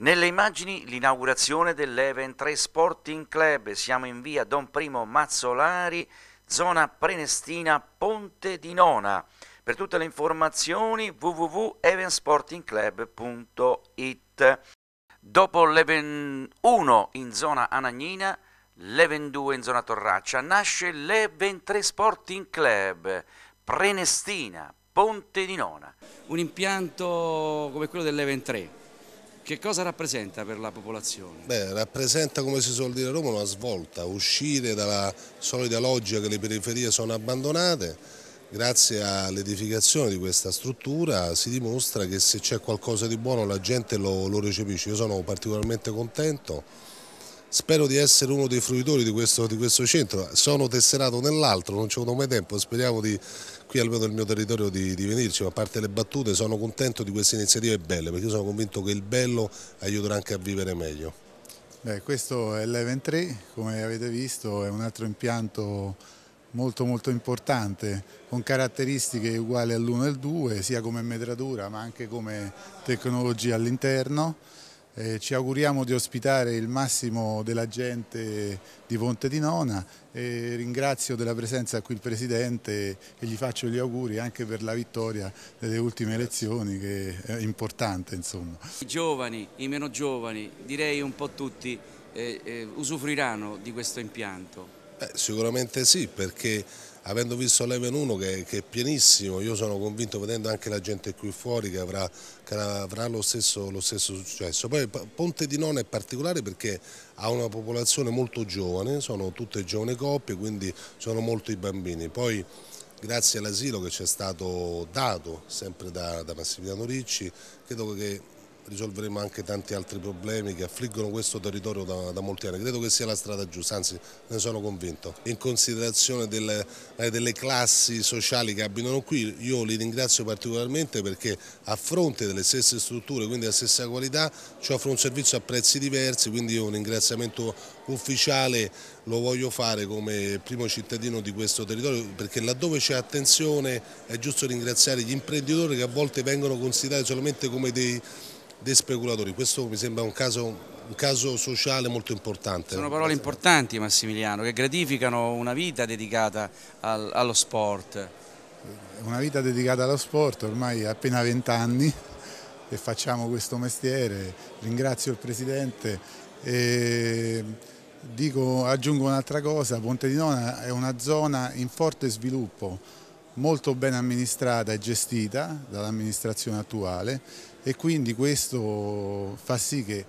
Nelle immagini l'inaugurazione dell'Even 3 Sporting Club, siamo in via Don Primo Mazzolari, zona Prenestina, Ponte di Nona. Per tutte le informazioni www.evensportingclub.it. Dopo l'Even 1 in zona Anagnina, l'Even 2 in zona Torraccia, nasce l'Even 3 Sporting Club, Prenestina, Ponte di Nona. Un impianto come quello dell'Even 3. Che cosa rappresenta per la popolazione? Beh, rappresenta, come si suol dire a Roma, una svolta, uscire dalla solita logica che le periferie sono abbandonate. Grazie all'edificazione di questa struttura si dimostra che se c'è qualcosa di buono la gente lo recepisce. Io sono particolarmente contento, spero di essere uno dei fruitori di questo centro, sono tesserato nell'altro, non ci ho avuto mai tempo, speriamo di qui almeno nel mio territorio di venirci, ma a parte le battute sono contento di queste iniziative belle, perché io sono convinto che il bello aiuterà anche a vivere meglio. Beh, questo è l'Even 3, come avete visto è un altro impianto molto importante, con caratteristiche uguali all'1 e al 2, sia come metratura ma anche come tecnologia all'interno. Ci auguriamo di ospitare il massimo della gente di Ponte di Nona e ringrazio della presenza qui il Presidente e gli faccio gli auguri anche per la vittoria delle ultime elezioni, che è importante, insomma. I giovani, i meno giovani, direi un po' tutti usufruiranno di questo impianto. Sicuramente sì, perché avendo visto l'Even 1 che è pienissimo, io sono convinto, vedendo anche la gente qui fuori, che avrà lo stesso successo. Poi Ponte di Nona è particolare perché ha una popolazione molto giovane, sono tutte giovani coppie, quindi sono molti bambini. Poi grazie all'asilo che ci è stato dato sempre da Massimiliano Ricci, credo che risolveremo anche tanti altri problemi che affliggono questo territorio da molti anni. Credo che sia la strada giusta, anzi ne sono convinto. In considerazione delle classi sociali che abitano qui, io li ringrazio particolarmente perché a fronte delle stesse strutture, quindi della stessa qualità, ci offrono un servizio a prezzi diversi, quindi io un ringraziamento ufficiale lo voglio fare come primo cittadino di questo territorio, perché laddove c'è attenzione è giusto ringraziare gli imprenditori che a volte vengono considerati solamente come dei speculatori. Questo mi sembra un caso sociale molto importante. Sono parole importanti, Massimiliano, che gratificano una vita dedicata allo sport. Una vita dedicata allo sport, ormai appena 20 anni che facciamo questo mestiere. Ringrazio il Presidente e aggiungo un'altra cosa: Ponte di Nona è una zona in forte sviluppo, molto ben amministrata e gestita dall'amministrazione attuale, e quindi questo fa sì che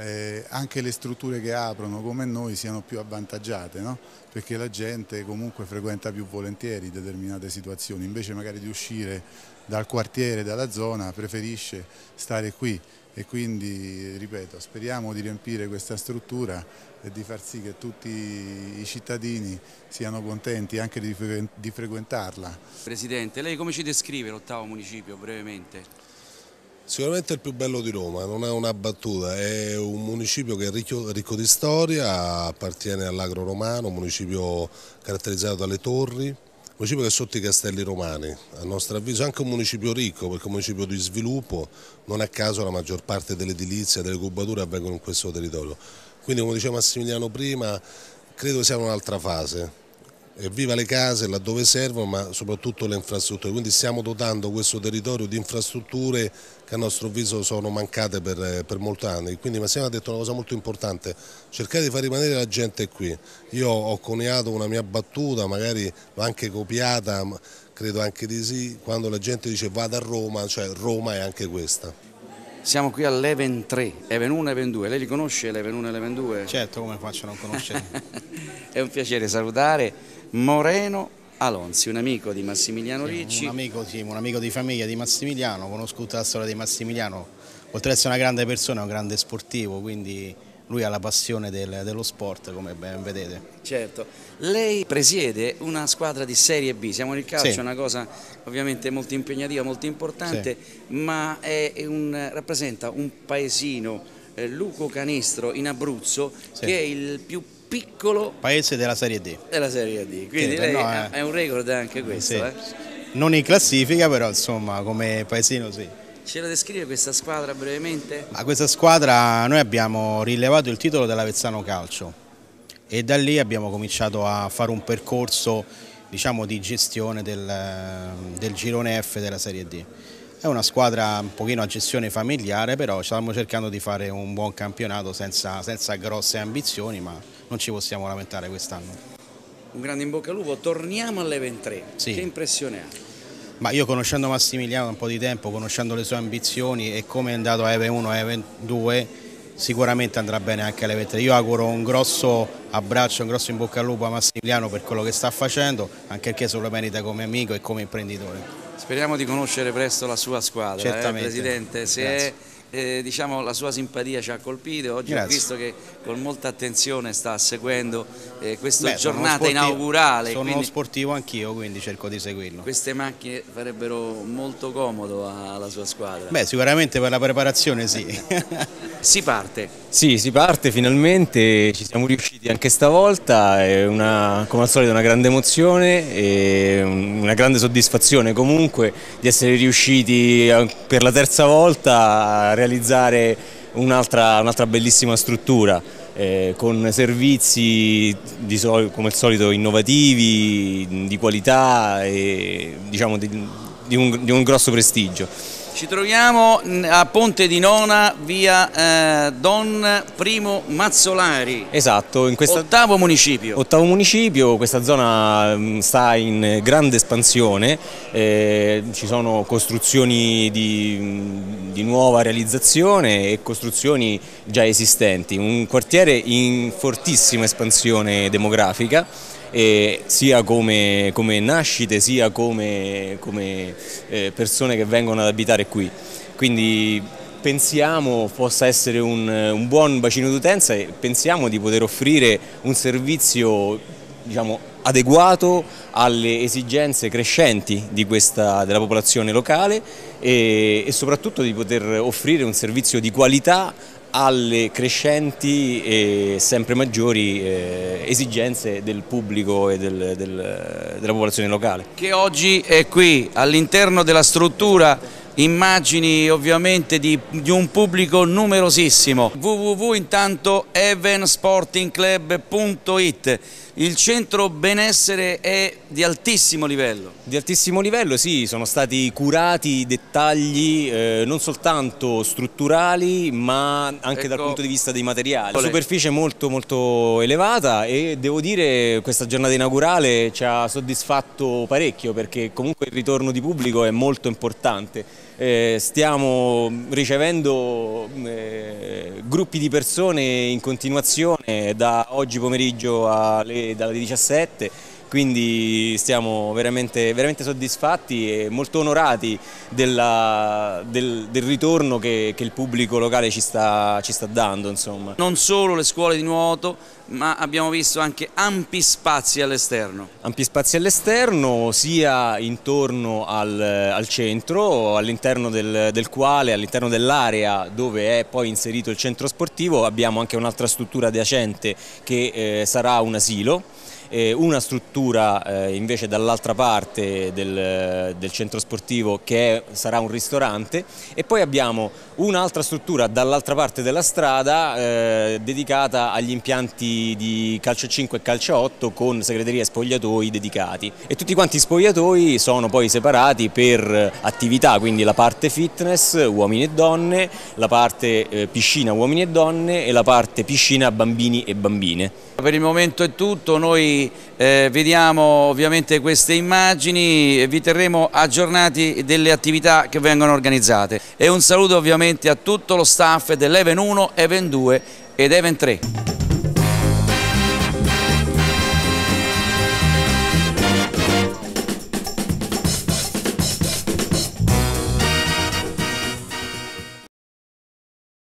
anche le strutture che aprono come noi siano più avvantaggiate, no? Perché la gente comunque frequenta più volentieri determinate situazioni, invece magari di uscire dal quartiere, dalla zona, preferisce stare qui, e quindi, ripeto, speriamo di riempire questa struttura e di far sì che tutti i cittadini siano contenti anche di frequentarla. Presidente, lei come ci descrive l'ottavo municipio brevemente? Sicuramente è il più bello di Roma, non è una battuta, è un municipio che è ricco di storia, appartiene all'agro romano, un municipio caratterizzato dalle torri, un municipio che è sotto i castelli romani, a nostro avviso anche un municipio ricco perché è un municipio di sviluppo, non a caso la maggior parte dell'edilizia, delle cubature avvengono in questo territorio. Quindi, come diceva Massimiliano prima, credo sia un'altra fase. Viva le case laddove servono, ma soprattutto le infrastrutture, quindi stiamo dotando questo territorio di infrastrutture che a nostro avviso sono mancate per molti anni. Quindi Massimiliano ha detto una cosa molto importante: cercare di far rimanere la gente qui. Io ho coniato una mia battuta, magari l'ho anche copiata, ma credo anche di sì, quando la gente dice vado a Roma, cioè Roma è anche questa. Siamo qui all'Even 3, Even 1 e Even 2, lei li conosce l'Even 1 e l'Even 2? Certo, come faccio a non conoscere? È un piacere salutare Moreno Alonzi, un amico di Massimiliano Ricci. Un amico di famiglia di Massimiliano, conosco tutta la storia di Massimiliano, oltre ad essere una grande persona, è un grande sportivo, quindi lui ha la passione dello sport, come ben vedete. Certo, lei presiede una squadra di Serie B, siamo nel calcio, Sì. È una cosa ovviamente molto impegnativa, molto importante, sì. Ma rappresenta un paesino, Luco Canestro in Abruzzo, sì. Che è il più piccolo paese della Serie D. Della Serie D, quindi lei è un record anche questo. Sì. Non in classifica, però insomma come paesino sì. Ce la descrive questa squadra brevemente? A questa squadra noi abbiamo rilevato il titolo dell'Avezzano Calcio e da lì abbiamo cominciato a fare un percorso, diciamo, di gestione del girone F della Serie D. È una squadra un pochino a gestione familiare, però stiamo cercando di fare un buon campionato senza grosse ambizioni, ma non ci possiamo lamentare quest'anno. Un grande in bocca al lupo, torniamo all'Even 3, sì. Che impressione ha? Ma io conoscendo Massimiliano da un po' di tempo, conoscendo le sue ambizioni e come è andato a Even 1 e Even 2, sicuramente andrà bene anche all'Even 3. Io auguro un grosso abbraccio, un grosso in bocca al lupo a Massimiliano per quello che sta facendo, anche perché se lo merita come amico e come imprenditore. Speriamo di conoscere presto la sua squadra, certamente. Presidente. Se diciamo, la sua simpatia ci ha colpito, oggi ho visto che con molta attenzione sta seguendo questa giornata inaugurale. Sono uno sportivo anch'io, quindi cerco di seguirlo. Queste macchine farebbero molto comodo alla sua squadra. Beh, sicuramente per la preparazione sì. Si parte. Sì, si parte finalmente, ci siamo riusciti anche stavolta, è come al solito una grande emozione e una grande soddisfazione comunque di essere riusciti per la terza volta a realizzare un'altra bellissima struttura con servizi come al solito innovativi, di qualità e diciamo di un grosso prestigio. Ci troviamo a Ponte di Nona, via Don Primo Mazzolari. Esatto, in questa ottavo municipio. Questa zona sta in grande espansione, ci sono costruzioni di nuova realizzazione e costruzioni già esistenti, un quartiere in fortissima espansione demografica. Sia come nascite sia come persone che vengono ad abitare qui, quindi pensiamo possa essere un buon bacino d'utenza e pensiamo di poter offrire un servizio, diciamo, adeguato alle esigenze crescenti della popolazione locale e soprattutto di poter offrire un servizio di qualità alle crescenti e sempre maggiori esigenze del pubblico e della popolazione locale. Che oggi è qui all'interno della struttura, immagini ovviamente di un pubblico numerosissimo. www evensportingclub.it. Il centro benessere è di altissimo livello. Di altissimo livello, sì, sono stati curati i dettagli non soltanto strutturali ma anche dal punto di vista dei materiali. La superficie è molto molto elevata e devo dire questa giornata inaugurale ci ha soddisfatto parecchio perché comunque il ritorno di pubblico è molto importante. Stiamo ricevendo gruppi di persone in continuazione da oggi pomeriggio dalle 17, quindi stiamo veramente soddisfatti e molto onorati del ritorno che il pubblico locale ci sta dando, insomma. Non solo le scuole di nuoto, ma abbiamo visto anche ampi spazi all'esterno. Ampi spazi all'esterno, sia intorno al centro, all'interno del quale, all'interno dell'area dove è poi inserito il centro sportivo, abbiamo anche un'altra struttura adiacente che sarà un asilo. Una struttura invece dall'altra parte del centro sportivo che sarà un ristorante e poi abbiamo un'altra struttura dall'altra parte della strada dedicata agli impianti di calcio 5 e calcio 8 con segreteria e spogliatoi dedicati e tutti quanti i spogliatoi sono poi separati per attività, quindi la parte fitness uomini e donne, la parte piscina uomini e donne e la parte piscina bambini e bambine. Per il momento è tutto, noi vediamo ovviamente queste immagini e vi terremo aggiornati delle attività che vengono organizzate e un saluto ovviamente a tutto lo staff dell'Even 1, Even 2 ed Even 3.